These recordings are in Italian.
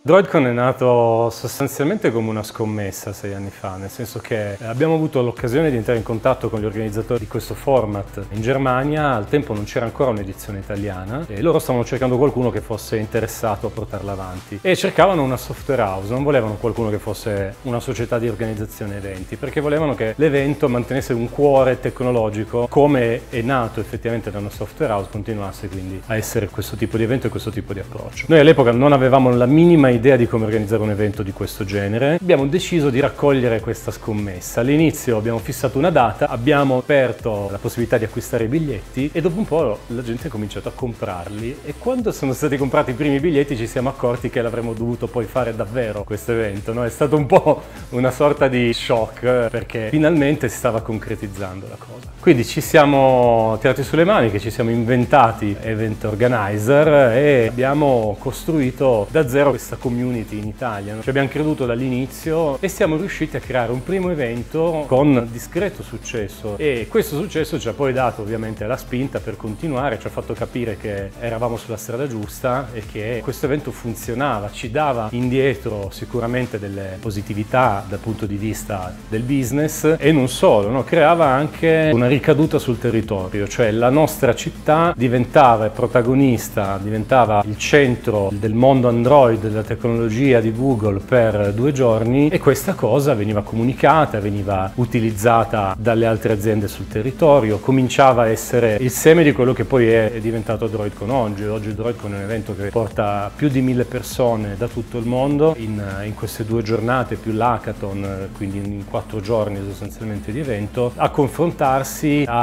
Droidcon è nato sostanzialmente come una scommessa 6 anni fa, nel senso che abbiamo avuto l'occasione di entrare in contatto con gli organizzatori di questo format in Germania. Al tempo non c'era ancora un'edizione italiana e loro stavano cercando qualcuno che fosse interessato a portarla avanti e cercavano una software house, non volevano qualcuno che fosse una società di organizzazione eventi, perché volevano che l'evento mantenesse un cuore tecnologico come è nato effettivamente da una software house, continuasse quindi a essere questo tipo di evento e questo tipo di approccio. Noi all'epoca non avevamo la minima idea di come organizzare un evento di questo genere. Abbiamo deciso di raccogliere questa scommessa. All'inizio abbiamo fissato una data, abbiamo aperto la possibilità di acquistare i biglietti e dopo un po' la gente ha cominciato a comprarli e quando sono stati comprati i primi biglietti ci siamo accorti che l'avremmo dovuto poi fare davvero questo evento, no? È stato un po' una sorta di shock perché finalmente si stava concretizzando la cosa. Quindi ci siamo tirati sulle maniche, ci siamo inventati event organizer e abbiamo costruito da zero questa community in Italia. Ci abbiamo creduto dall'inizio e siamo riusciti a creare un primo evento con discreto successo e questo successo ci ha poi dato ovviamente la spinta per continuare, ci ha fatto capire che eravamo sulla strada giusta e che questo evento funzionava, ci dava indietro sicuramente delle positività dal punto di vista del business e non solo, no? Creava anche una ricaduta sul territorio, cioè la nostra città diventava protagonista, diventava il centro del mondo Android, della tecnologia di Google per 2 giorni e questa cosa veniva comunicata, veniva utilizzata dalle altre aziende sul territorio, cominciava a essere il seme di quello che poi è diventato Droidcon oggi. Oggi Droidcon è un evento che porta più di 1000 persone da tutto il mondo in queste 2 giornate più l'hackathon, quindi in 4 giorni sostanzialmente di evento, a confrontarsi,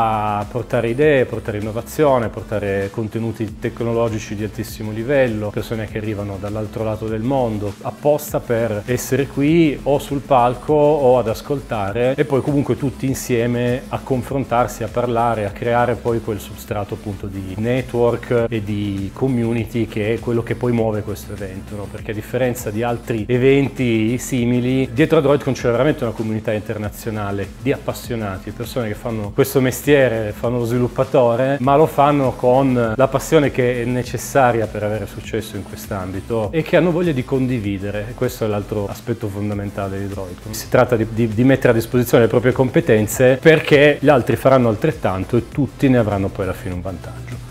a portare idee, portare innovazione, portare contenuti tecnologici di altissimo livello, persone che arrivano dall'altro lato del mondo apposta per essere qui o sul palco o ad ascoltare e poi comunque tutti insieme a confrontarsi, a parlare, a creare poi quel substrato appunto di network e di community che è quello che poi muove questo evento, no? Perché a differenza di altri eventi simili, dietro a Droidcon c'è veramente una comunità internazionale di appassionati, persone che fanno questo mestiere, fanno lo sviluppatore, ma lo fanno con la passione che è necessaria per avere successo in quest'ambito e che hanno voglia di condividere. E questo è l'altro aspetto fondamentale di Droidcon. Si tratta di mettere a disposizione le proprie competenze perché gli altri faranno altrettanto e tutti ne avranno poi alla fine un vantaggio.